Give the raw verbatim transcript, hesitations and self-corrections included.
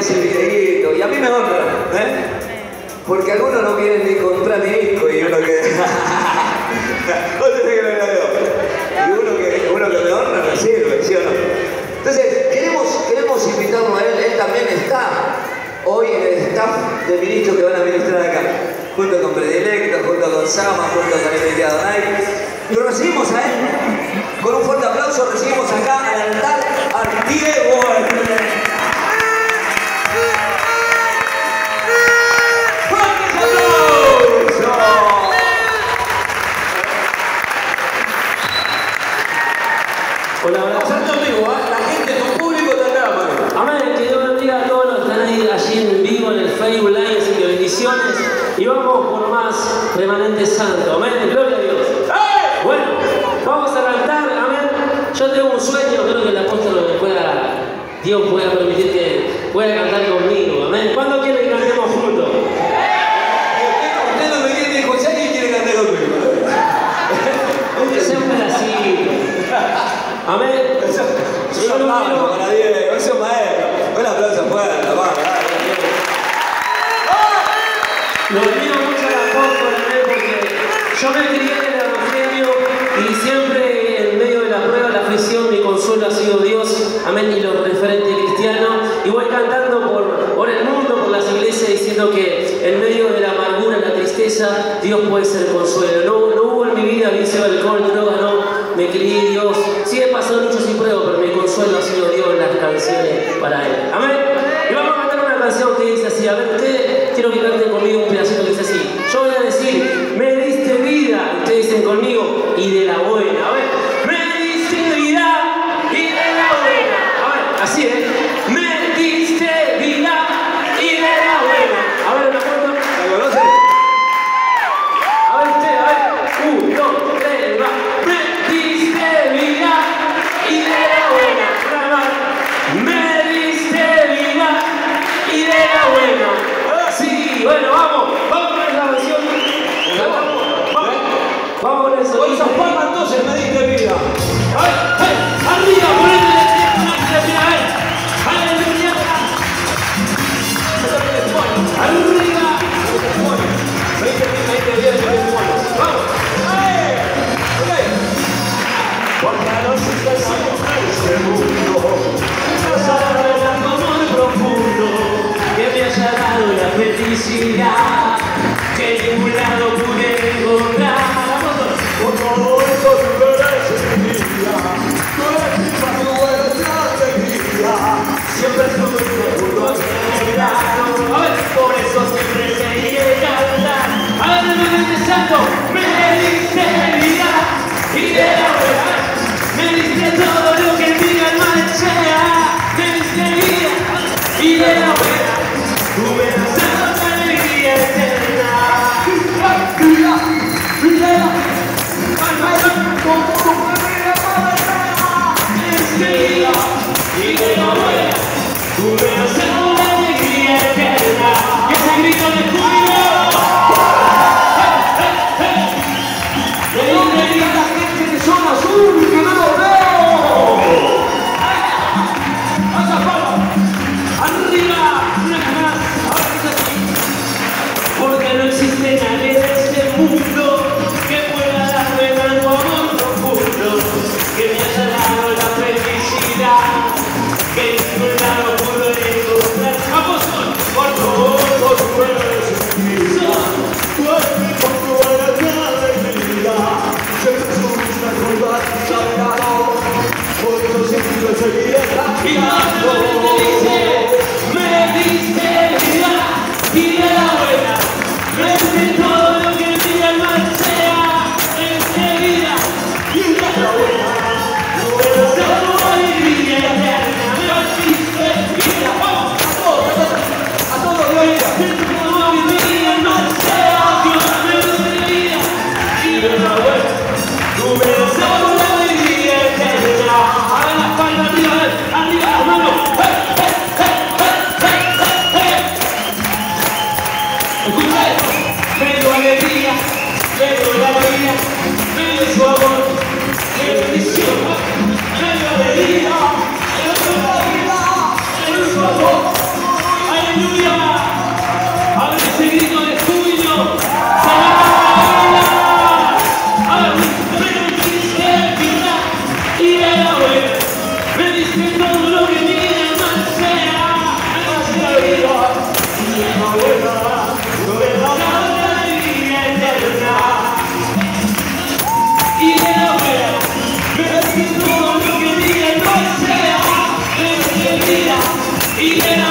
hace el videíto. Y a mí me honra, ¿eh? Porque algunos no quieren ni comprar ni disco y uno que... ¿Dónde sé que lo digo? Y uno que, uno que me honra me sirve, ¿sí o no? Entonces, queremos, queremos invitarlo a él. Él también está hoy en el staff de ministros que van a ministrar acá. Junto con Predilecto, junto con Sama, junto con Emilia Donay. Y lo recibimos a él. Con un fuerte aplauso recibimos acá al altar a Diego. Hola, hola. Santo amigo, ¿eh? La gente, tu público te acá, mano. Amén, que Dios bendiga a todos los que están ahí, allí en vivo en el Facebook Live, así que bendiciones. Y vamos por más remanente santo. Amén, gloria a Dios. ¡Eh! Bueno, vamos al altar, amén. Yo tengo un sueño, creo que el apóstol me pueda, Dios pueda permitir que pueda cantar conmigo. Amén. ¿Cuándo quieren que cantemos juntos? Usted no me quiere escuchar y quiere cantar conmigo. Ese es un pedacito. Amén. Eso, Yo eso no es quiero- para Diego, eso es maestro. Un aplauso fuerte, vamos. Lo admiro mucho al apóstol, amén, porque yo me crié en el Evangelio y siempre en medio de la prueba, la aflicción, mi consuelo ha sido Dios, amén, y los referentes cristianos. Y voy cantando por, por el mundo, por las iglesias, diciendo que en medio de la amargura, la tristeza, Dios puede ser consuelo. No, no hubo en mi vida vicio de alcohol, droga, no, me crié Dios. Sí he pasado muchos y pruebas, pero mi consuelo ha sido Dios en las canciones para Él. Amén. Y vamos a cantar una canción que dice así, a ver, ustedes quiero que canten conmigo un pedacito que dice así. Yo voy a decir, me diste vida, ustedes dicen conmigo, y de la buena. A ver, me diste vida y de la buena. A ver, así es, me diste vida y de la buena. A ver, una foto. ¿Me conocen? A ver usted, a ver, un, dos, tres, va. Me diste vida y de la buena. Una más. Me diste vida y de la buena. Sí, bueno, vamos, vamos con esa canción. Vamos, vamos, vamos con eso. Con esas palmas entonces me diste vida. A ver, a ver, arriba, ponete la tierra, a ver, aleluya. Arriba. Me diste vida, me diste vida, me diste vida. Vamos. Porque a los que somos de este mundo, Un amor profundo que me haya dado la felicidad que en ningún lado pude encontrar. por todo eso tú eres mi vida. Tú eres mi paz, tú eres mi alegría. Siempre estuve seguro a mi lado. A ver, por eso siempre seguiré cantar. A ver, me diste santo, me diste vida y de la buena. Me diste todo lo que mi alma desea. Me diste vida y de la buena. Tú me has dado la alegría eterna. Vida, vida. Me diste vida y de la buena. Tú me has dado la alegría eterna. Y ese grito de júbilo. ¿De dónde viene la gente de zona sur que no lo veo? ¡Pasa, Pablo! ¡Arriba! ¡Una vez más! Ahora que es así. Porque no existe nadie en este mundo que pueda darme tanto amor profundo, que me haya dado la felicidad que en ningún lado pude encontrar. ¡Apóstol! Por todo tu pueblo. aleluya. A ver ese grito de júbilo. A ver, me dice vida y de la buena. Me dice todo lo que viene mal sea. Me dice la vida y de la buena. Sobre la vida eterna. Y de la buena. Me dice todo lo que viene mal sea. Me dice vida y de la